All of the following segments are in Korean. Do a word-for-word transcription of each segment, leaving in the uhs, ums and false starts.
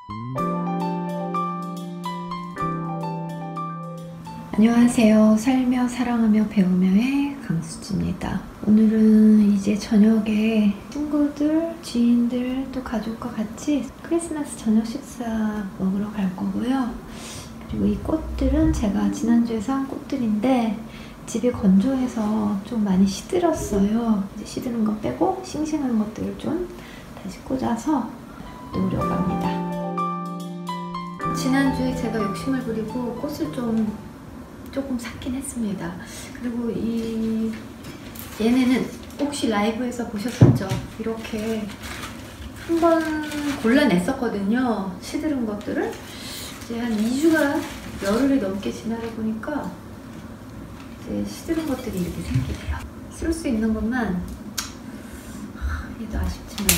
안녕하세요. 살며 사랑하며 배우며의 강수지입니다. 오늘은 이제 저녁에 친구들, 지인들, 또 가족과 같이 크리스마스 저녁 식사 먹으러 갈 거고요. 그리고 이 꽃들은 제가 지난주에 산 꽃들인데 집이 건조해서 좀 많이 시들었어요. 이제 시드는 거 빼고 싱싱한 것들을 좀 다시 꽂아서 놓으려고 합니다. 지난주에 제가 욕심을 부리고 꽃을 좀 조금 샀긴 했습니다. 그리고 이 얘네는 혹시 라이브에서 보셨었죠? 이렇게 한번 골라냈었거든요. 시들은 것들을. 이제 한 이 주가 열흘이 넘게 지나다 보니까 이제 시들은 것들이 이렇게 생기네요. 쓸 수 있는 것만 얘도 아쉽지만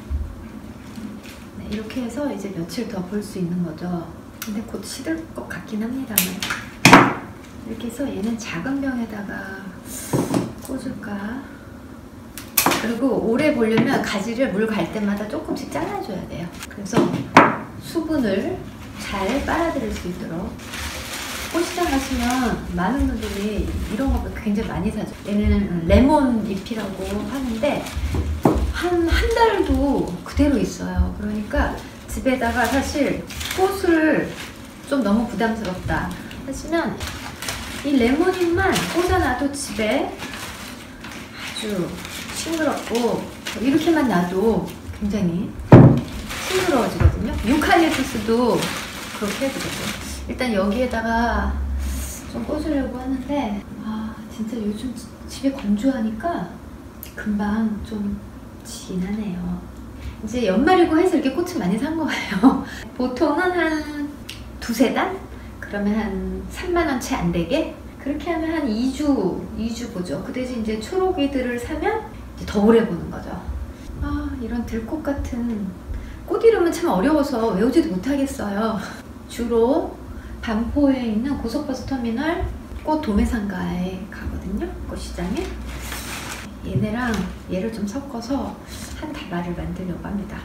네, 이렇게 해서 이제 며칠 더 볼 수 있는 거죠. 근데 곧 시들 것 같긴 합니다만 이렇게 해서 얘는 작은 병에다가 꽂을까? 그리고 오래 보려면 가지를 물 갈 때마다 조금씩 잘라줘야 돼요. 그래서 수분을 잘 빨아들일 수 있도록. 꽃시장 가시면 많은 분들이 이런 거 굉장히 많이 사죠. 얘는 레몬 잎이라고 하는데 한, 한 달도 그대로 있어요. 그러니까 집에다가 사실 꽃을 좀 너무 부담스럽다 하시면 이 레몬잎만 꽂아놔도 집에 아주 싱그럽고 이렇게만 놔도 굉장히 싱그러워지거든요. 유칼립투스도 그렇게 해주거든요. 일단 여기에다가 좀 꽂으려고 하는데 아 진짜 요즘 집이 건조하니까 금방 좀 진하네요. 이제 연말이고 해서 이렇게 꽃을 많이 산 거예요. 보통은 한 두세 단? 그러면 한 삼만 원 채 안 되게? 그렇게 하면 한 이 주, 이 주 보죠. 그 대신 이제 초록이들을 사면 이제 더 오래 보는 거죠. 아, 이런 들꽃 같은 꽃 이름은 참 어려워서 외우지도 못하겠어요. 주로 반포에 있는 고속버스터미널 꽃 도매상가에 가거든요. 꽃시장에. 얘네랑 얘를 좀 섞어서 한 다발을 만들려고 합니다.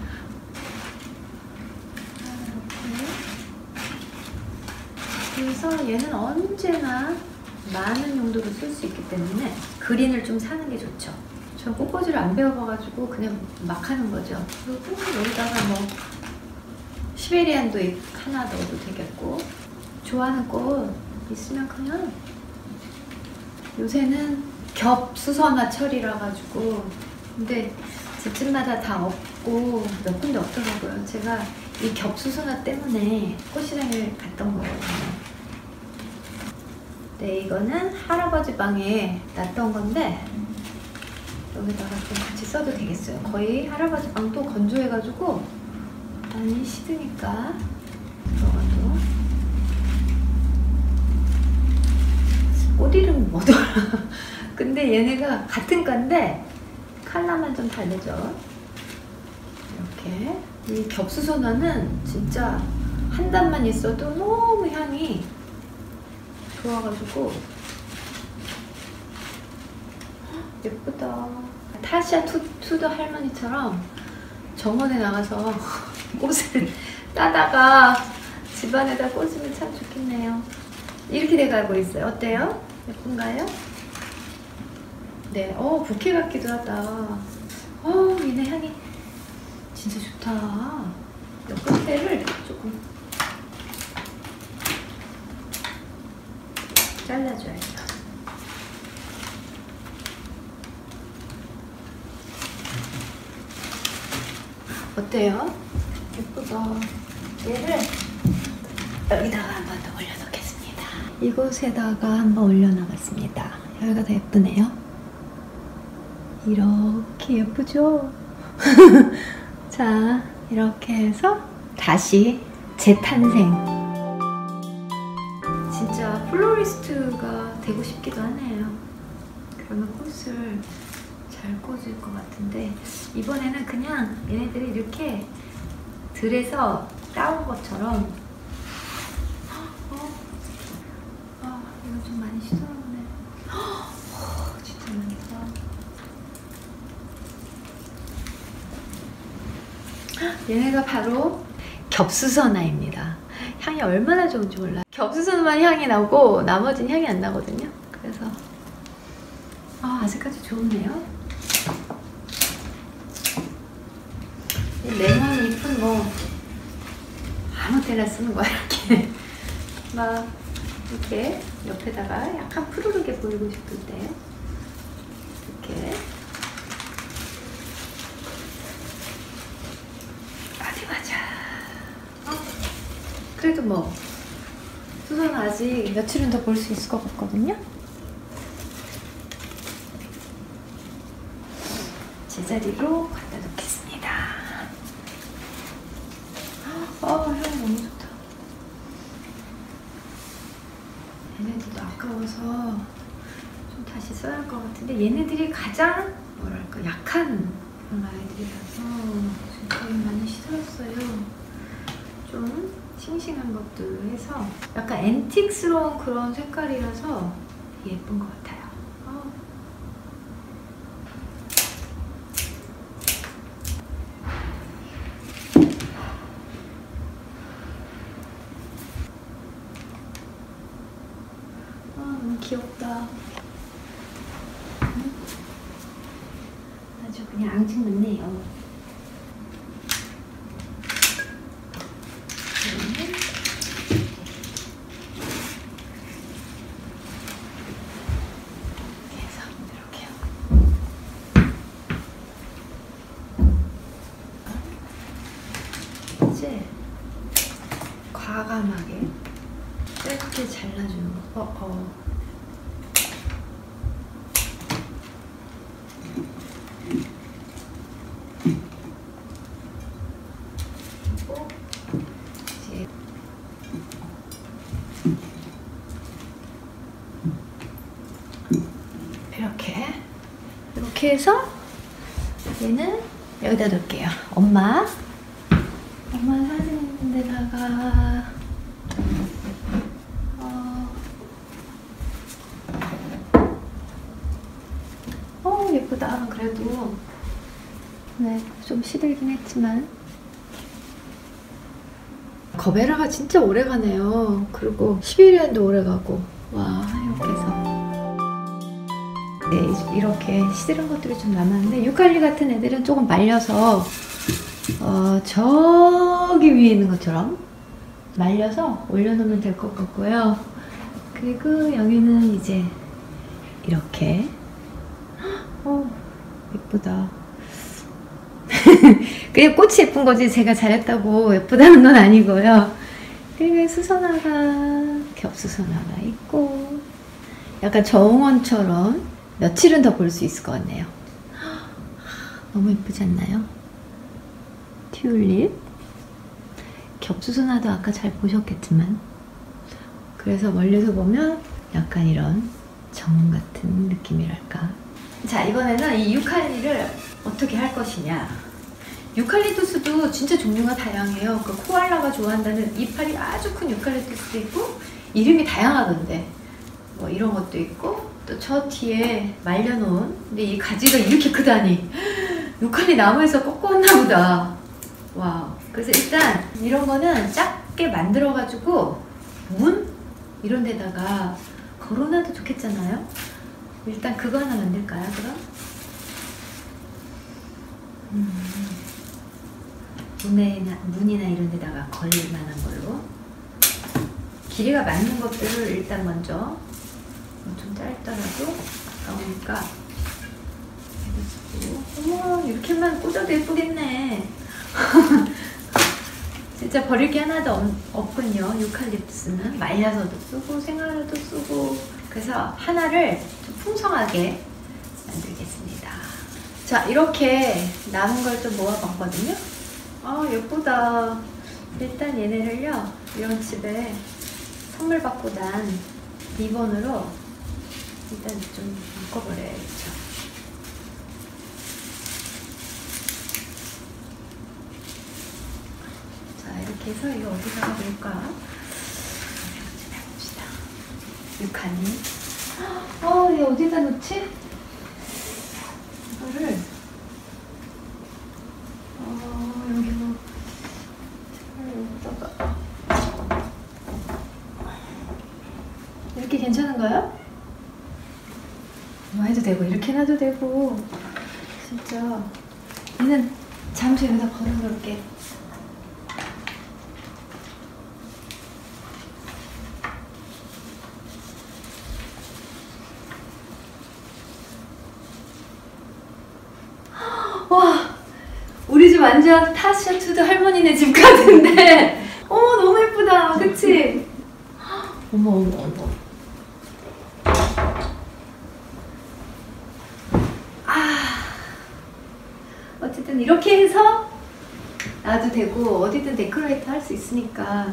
그래서 얘는 언제나 많은 용도로 쓸 수 있기 때문에 그린을 좀 사는 게 좋죠. 전 꽃꽂이를 안 배워봐가지고 그냥 막 하는 거죠. 그리고 여기다가 뭐 시베리안도 하나 넣어도 되겠고 좋아하는 꽃 있으면 그냥 요새는 겹수선화철이라 가지고 근데 집집마다 다 없고 몇 군데 없더라고요. 제가 이 겹수선화 때문에 꽃시장을 갔던 거거든요. 네, 이거는 할아버지 방에 놨던 건데 여기다가 좀 같이 써도 되겠어요. 거의 할아버지 방도 건조해가지고 많이 시드니까 들어가도. 꽃 이름 뭐더라? 근데 얘네가 같은 건데 컬러만 좀 다르죠. 이렇게 이 겹수선화는 진짜 한 단만 있어도 너무 향이 좋아가지고 예쁘다. 타샤 투, 투더 할머니처럼 정원에 나가서 꽃을 따다가 집안에다 꽂으면 참 좋겠네요. 이렇게 돼가고 있어요. 어때요? 예쁜가요? 네, 어 부케 같기도 하다. 어 얘네 향이 진짜 좋다. 이 끝에를 조금 잘라줘야죠. 어때요? 예쁘다. 얘를 여기다가 한 번 더 올려놓겠습니다. 이곳에다가 한번 올려놔봤습니다. 여기가 더 예쁘네요. 이렇게 예쁘죠? 자, 이렇게 해서 다시 재탄생. 진짜 플로리스트가 되고 싶기도 하네요. 그러면 꽃을 잘 꽂을 것 같은데 이번에는 그냥 얘네들이 이렇게 들에서 따온 것처럼 어? 아, 이거 좀 많이 시들었네. 어, 진짜 많다. 얘네가 바로 겹수선화입니다. 향이 얼마나 좋은지 몰라요. 겹수선만 향이 나고 나머지는 향이 안 나거든요. 그래서 아, 아직까지 좋네요. 레몬 잎은 뭐 아무 때나 쓰는 거야. 이렇게 막 이렇게 옆에다가 약간 푸르르게 보이고 싶을 때 이렇게 어디 맞아. 어? 그래도 뭐 수선 아직 며칠은 더 볼 수 있을 것 같거든요. 제자리로 갖다 놓겠습니다. 어, 향 너무 좋다. 얘네들도 아까워서 좀 다시 써야 할 것 같은데 얘네들이 가장 뭐랄까 약한 그런 아이들이라서 거의 많이 시들었어요. 좀 싱싱한 것들로 해서 약간 앤틱스러운 그런 색깔이라서 예쁜 것 같아요. 어. 아, 너무 귀엽다. 응? 아주 그냥 앙증맞네요. 이제 과감하게 짧게 잘라주는 거. 어, 어. 그리고 이제 이렇게 이렇게 해서 얘는 여기다 놓을게요. 엄마 엄마 사진 있는 데다가 어, 어 예쁘다. 그래도 네, 좀 시들긴 했지만 거베라가 진짜 오래가네요. 그리고 시베리안도 오래가고 와 이렇게 해서 네, 이렇게 시들은 것들이 좀 남았는데 유칼리 같은 애들은 조금 말려서 어, 저기 위에 있는 것처럼 말려서 올려놓으면 될 것 같고요. 그리고 여기는 이제 이렇게 어 예쁘다. 그냥 꽃이 예쁜 거지 제가 잘했다고 예쁘다는 건 아니고요. 그리고 수선화가 겹수선화가 있고 약간 정원처럼 며칠은 더 볼 수 있을 것 같네요. 너무 예쁘지 않나요? 튤립 겹수선화도 아까 잘 보셨겠지만 그래서 멀리서 보면 약간 이런 정원 같은 느낌이랄까. 자, 이번에는 이 유칼리를 어떻게 할 것이냐. 유칼리투스도 진짜 종류가 다양해요. 그 코알라가 좋아한다는 이파리 아주 큰 유칼리투스도 있고 이름이 다양하던데 뭐 이런 것도 있고 또 저 뒤에 말려놓은 근데 이 가지가 이렇게 크다니 유칼리 나무에서 꺾었나 보다. 와. 그래서 일단 이런 거는 작게 만들어 가지고 문 이런 데다가 걸어놔도 좋겠잖아요. 일단 그거 하나 만들까요? 그럼 음, 문이나, 문이나 이런 데다가 걸릴 만한 걸로 길이가 맞는 것들을 일단 먼저 좀 짧더라도 아까우니까 해주고. 어머, 이렇게만 꽂아도 예쁘겠네. 진짜 버릴 게 하나도 없, 없군요. 유칼립투스는 말려서도 쓰고 생화로도 쓰고 그래서 하나를 좀 풍성하게 만들겠습니다. 자, 이렇게 남은 걸 좀 모아봤거든요. 아, 예쁘다. 일단 얘네를요 이런 집에 선물 받고 난 리본으로 일단 좀 묶어버려야겠죠. 자, 이렇게 해서 이거 어디다가 놓을까 생각 좀 해봅시다. 유칼리. 어, 얘 어디다 놓지? 이거를 어, 여기 뭐 여기다가 이렇게 괜찮은가요? 뭐 해도 되고 이렇게 놔도 되고 진짜 얘는 잠시 여기다 걸어놓을게. 와, 우리 집 완전 타샤 투드 할머니네 집 같은데. 어머, 너무 예쁘다, 그치? 어머 어머 어머. 아, 어쨌든 이렇게 해서 놔도 되고 어디든 데코레이트 할 수 있으니까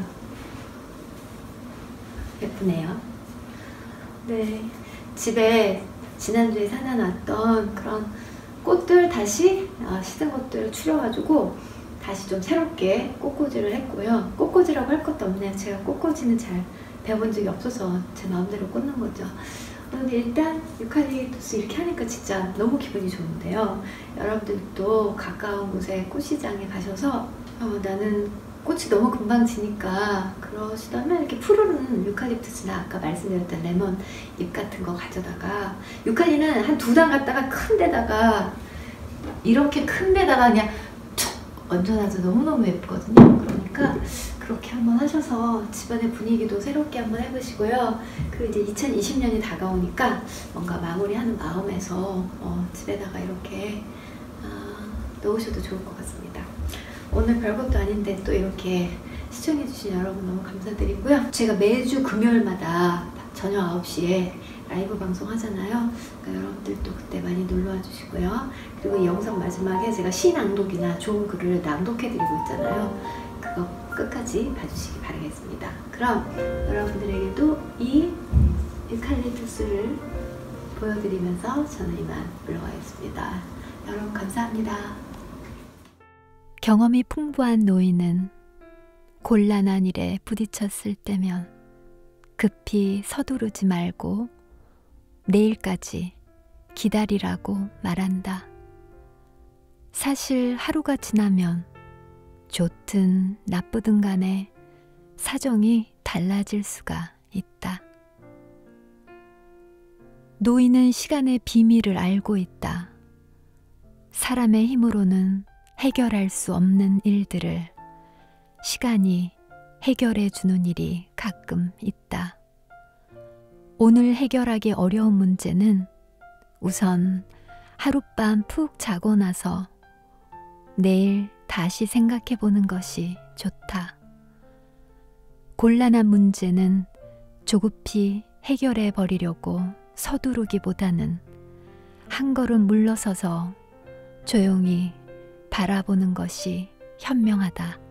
예쁘네요. 네, 집에 지난주에 사다 놨던 그런 꽃들 다시 아, 시든 꽃들을 추려가지고 다시 좀 새롭게 꽃꽂이를 했고요. 꽃꽂이라고 할 것도 없네요. 제가 꽃꽂이는 잘 배워본 적이 없어서 제 마음대로 꽂는 거죠. 근데 일단 유칼립투스 이렇게 하니까 진짜 너무 기분이 좋은데요. 여러분들도 가까운 곳에 꽃시장에 가셔서 어, 나는 꽃이 너무 금방 지니까 그러시다면 이렇게 푸르른 유칼립투스나 아까 말씀드렸던 레몬 잎 같은 거 가져다가, 유칼리는 한 두 단 갖다가 큰 데다가 이렇게 큰 데다가 그냥 툭 얹어놔도 너무너무 예쁘거든요. 그러니까 그렇게 한번 하셔서 집안의 분위기도 새롭게 한번 해보시고요. 그 이제 이천이십 년이 다가오니까 뭔가 마무리하는 마음에서 어, 집에다가 이렇게 어, 넣으셔도 좋을 것 같습니다. 오늘 별것도 아닌데 또 이렇게 시청해주신 여러분 너무 감사드리고요. 제가 매주 금요일마다 저녁 아홉 시에 라이브 방송 하잖아요. 그러니까 여러분들도 그때 많이 놀러와 주시고요. 그리고 이 영상 마지막에 제가 시 낭독이나 좋은 글을 낭독해드리고 있잖아요. 그거 끝까지 봐주시기 바라겠습니다. 그럼 여러분들에게도 이 유칼립투스를 보여드리면서 저는 이만 물러가겠습니다. 여러분 감사합니다. 경험이 풍부한 노인은 곤란한 일에 부딪혔을 때면 급히 서두르지 말고 내일까지 기다리라고 말한다. 사실 하루가 지나면 좋든 나쁘든 간에 사정이 달라질 수가 있다. 노인은 시간의 비밀을 알고 있다. 사람의 힘으로는 해결할 수 없는 일들을 시간이 해결해 주는 일이 가끔 있다. 오늘 해결하기 어려운 문제는 우선 하룻밤 푹 자고 나서 내일 다시 생각해 보는 것이 좋다. 곤란한 문제는 조급히 해결해 버리려고 서두르기보다는 한 걸음 물러서서 조용히 바라보는 것이 현명하다.